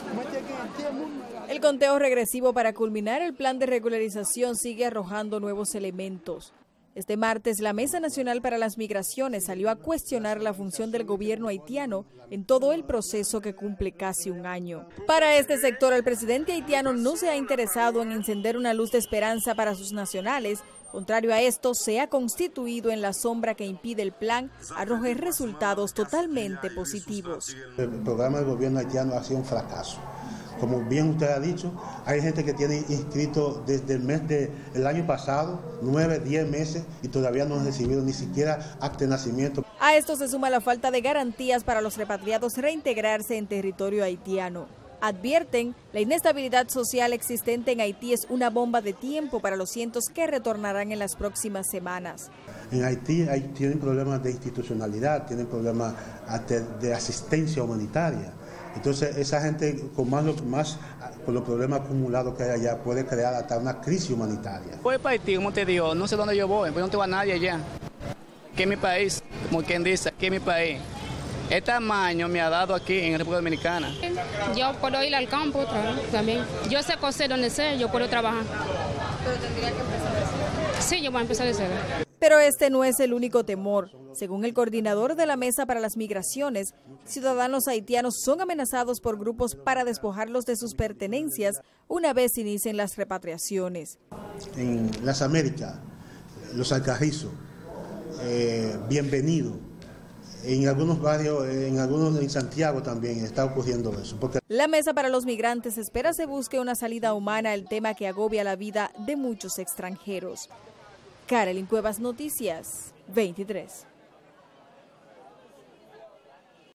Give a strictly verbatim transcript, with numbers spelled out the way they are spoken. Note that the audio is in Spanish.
El conteo regresivo para culminar el plan de regularización sigue arrojando nuevos elementos. Este martes, la Mesa Nacional para las Migraciones salió a cuestionar la función del gobierno haitiano en todo el proceso que cumple casi un año. Para este sector, el presidente haitiano no se ha interesado en encender una luz de esperanza para sus nacionales. Contrario a esto, se ha constituido en la sombra que impide el plan arroje resultados totalmente positivos. El programa del gobierno haitiano ha sido un fracaso. Como bien usted ha dicho, hay gente que tiene inscrito desde el mes del año pasado, nueve, diez meses, y todavía no han recibido ni siquiera acta de nacimiento. A esto se suma la falta de garantías para los repatriados reintegrarse en territorio haitiano. Advierten, la inestabilidad social existente en Haití es una bomba de tiempo para los cientos que retornarán en las próximas semanas. En Haití hay, tienen problemas de institucionalidad, tienen problemas de, de asistencia humanitaria. Entonces, esa gente con más, más con los problemas acumulados que hay allá puede crear hasta una crisis humanitaria. Voy para Haití, como te digo, no sé dónde yo voy, pues no tengo a nadie allá. Que es mi país, como quien dice, que es mi país. El tamaño me ha dado aquí en República Dominicana. Yo puedo ir al campo también. Yo sé coser donde sé, yo puedo trabajar. ¿Pero tendría que empezar de cero? Sí, yo voy a empezar de cero. Pero este no es el único temor. Según el coordinador de la Mesa para las Migraciones, ciudadanos haitianos son amenazados por grupos para despojarlos de sus pertenencias una vez inicien las repatriaciones. En las Américas, los Alcarrizos, eh, Bienvenido. En algunos barrios, en algunos en Santiago también está ocurriendo eso. Porque... La Mesa para los Migrantes espera se busque una salida humana al tema que agobia la vida de muchos extranjeros. Carolyn Cuevas, Noticias veintitrés.